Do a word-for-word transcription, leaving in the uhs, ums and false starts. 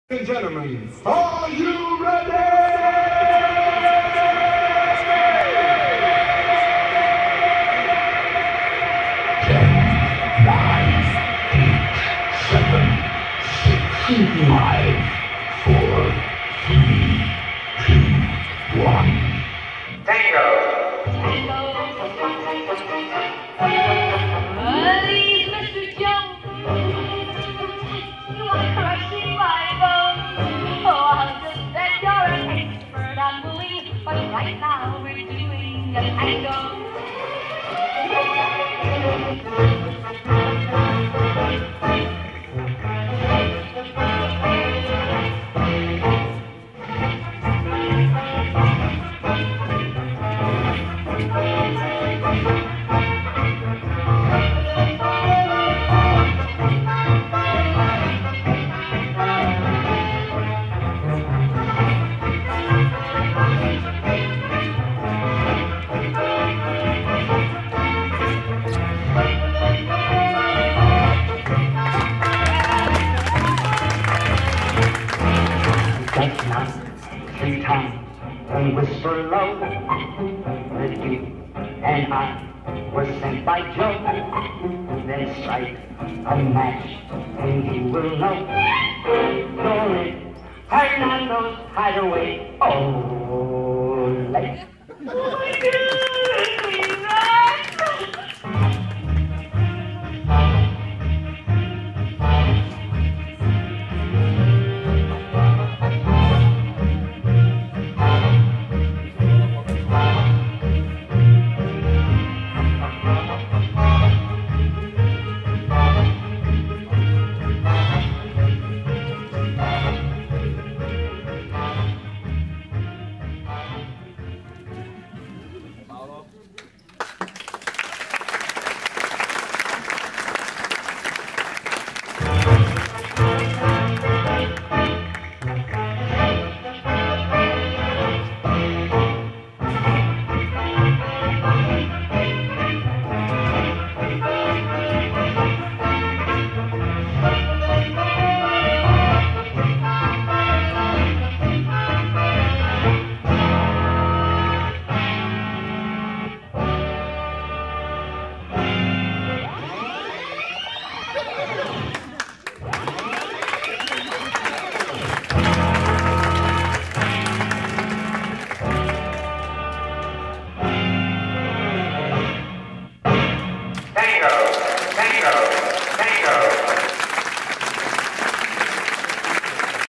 and gentlemen, are you ready? Ten, nine, eight, seven, six, five, four, three, two, one. Tango. Please, Mister Jones, you are crushing my bones. Oh, I'll just bet you're an expert on moving, but right now we're doing a tango. That's not three times and whisper low that you and I were sent by Joe. Then strike a match and you will know. You're in Fernando's hideaway. Oh, late.